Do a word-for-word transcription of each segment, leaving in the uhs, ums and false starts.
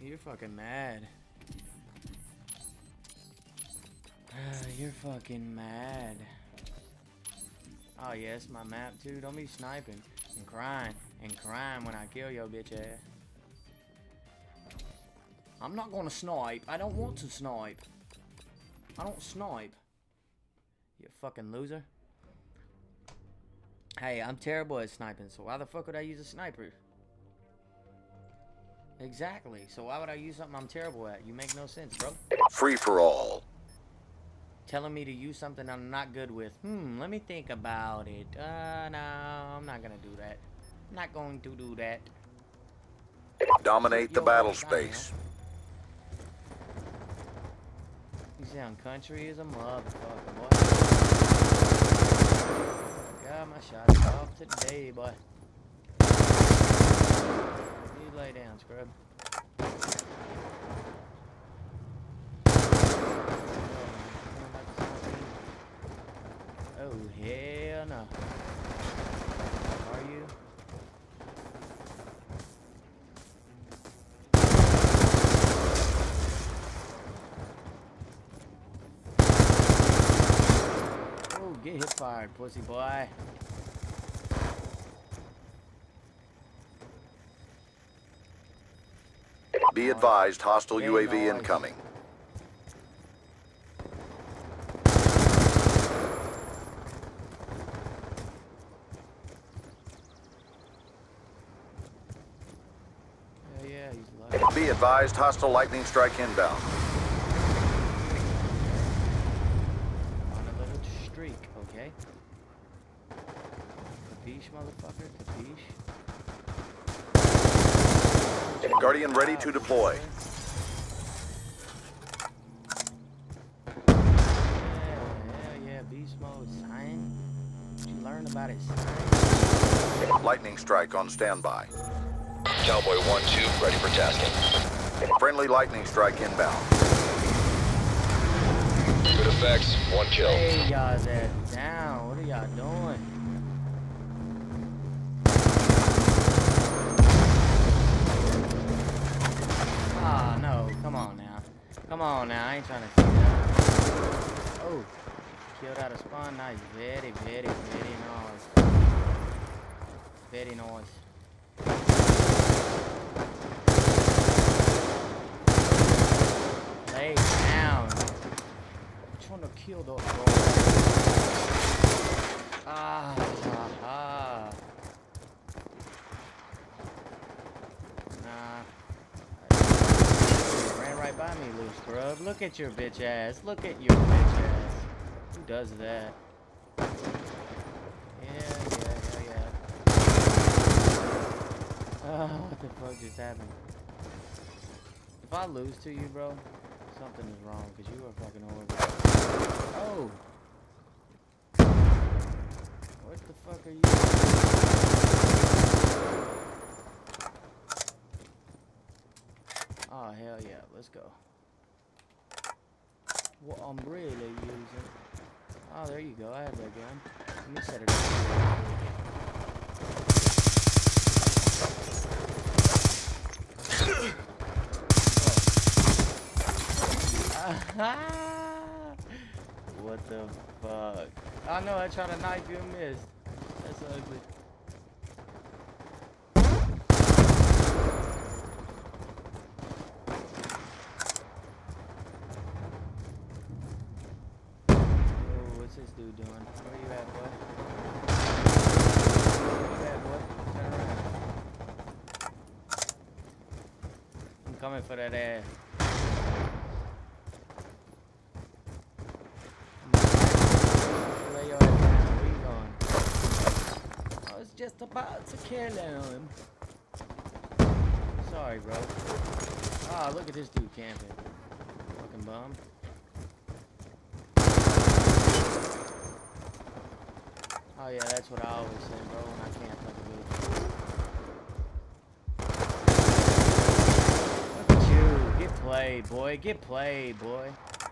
You're fucking mad. You're fucking mad. Oh yeah, it's my map too. Don't be sniping and crying and crying when I kill your bitch ass. I'm not gonna snipe. I don't want to snipe. I don't snipe. You fucking loser. Hey, I'm terrible at sniping, so why the fuck would I use a sniper? Exactly. So why would I use something I'm terrible at? You make no sense, bro. Free for all. Telling me to use something I'm not good with. Hmm, let me think about it. Uh, no, I'm not gonna do that. I'm not going to do that. Dominate the battle space. You sound country as a motherfucker, boy. Got my shots off today, boy. You lay down, scrub. Oh, hell no. Are you? Oh, get hip fired, pussy boy. Be advised, hostile U A V incoming. Yeah, he's lucky. Be advised, hostile lightning strike inbound. On a little streak, okay? Capiche, motherfucker, capiche. Guardian ready to deploy. Yeah, hell yeah, beast mode, sign. What you learn about it, sign? Lightning strike on standby. Cowboy one two, ready for tasking. Friendly lightning strike inbound. Good effects, one kill. Hey, y'all's ass down. What are y'all doing? Ah, oh, no. Come on now. Come on now. I ain't trying to see that. Oh. Killed out of spawn. Nice. Very, very, very nice. Very nice. Lay down. I'm trying to kill those boys. Ah, ha, ha. Nah. Ran right by me, loose scrub. Look at your bitch ass. Look at your bitch ass. Who does that? Yeah, yeah, yeah, yeah. Oh, what the fuck just happened? If I lose to you, bro, something is wrong, because you are fucking horrible. Oh! What the fuck are you doing? Oh, hell yeah, let's go. What I'm really using. Oh, there you go, I have that gun. Let me set it up. What the fuck? I know I tried to knife you and missed. That's ugly. Oh, what's this dude doing? Where you at, boy? Where you at, boy? Turn around. I'm coming for that ass. Just about to kill him. Sorry, bro. Ah, oh, look at this dude camping. Fucking bum. Oh yeah, that's what I always say, bro, when I camp like a bitch. Look at you. Get played, boy. Get played, boy.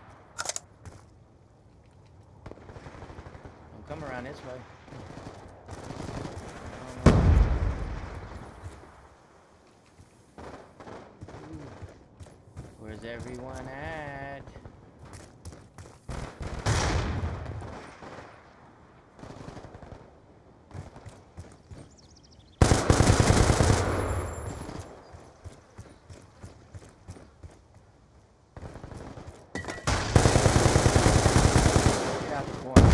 Don't come around this way. Where's everyone at? Get out the corner.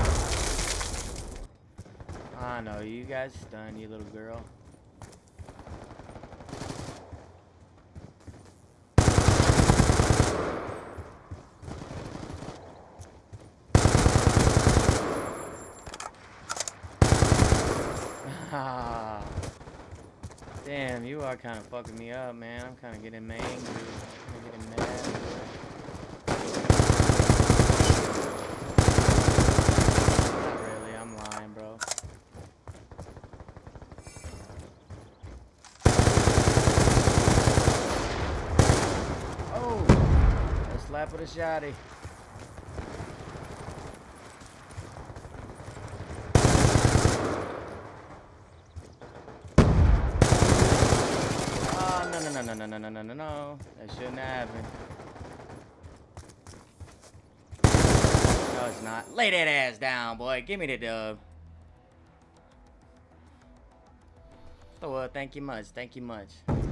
I know, you guys stunned, you little girl. Ah, damn, you are kind of fucking me up, man. I'm kind of getting angry. I'm getting mad. Not really, I'm lying, bro. Oh, a slap with a shotty. No, no, no, no, no, no, no, no, no. That shouldn't happen. No, it's not. Lay that ass down, boy. Give me the dub. Oh, well, thank you much. Thank you much.